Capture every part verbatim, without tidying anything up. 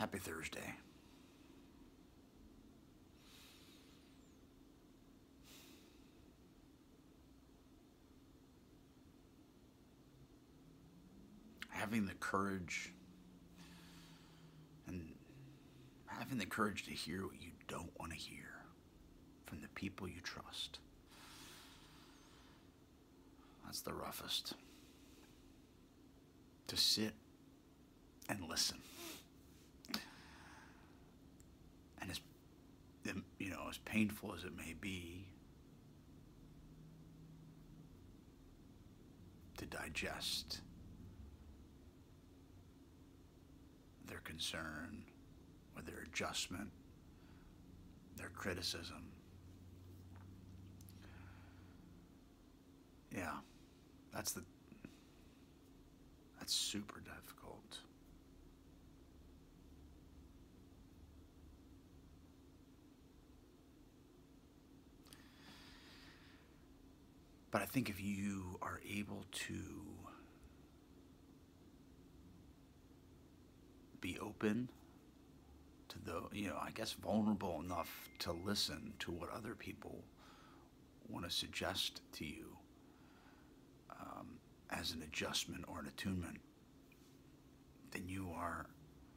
Happy Thursday. Having the courage and having the courage to hear what you don't want to hear from the people you trust. That's the roughest. To sit and listen. And as, you know, as painful as it may be, to digest their concern or their adjustment, their criticism. Yeah, that's the, that's super difficult. But I think if you are able to be open to the, you know, I guess vulnerable enough to listen to what other people want to suggest to you um, as an adjustment or an attunement, then you are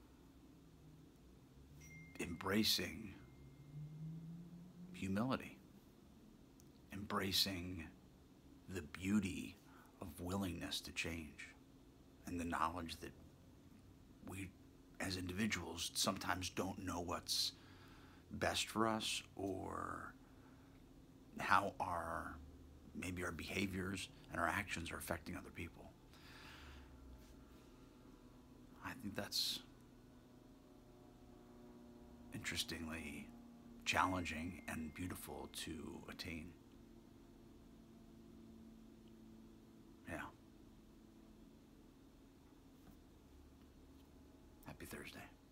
embracing humility, embracing the beauty of willingness to change, and the knowledge that we as individuals sometimes don't know what's best for us, or how our maybe our behaviors and our actions are affecting other people. I think that's interestingly challenging and beautiful to attain. Yeah. Happy Thursday.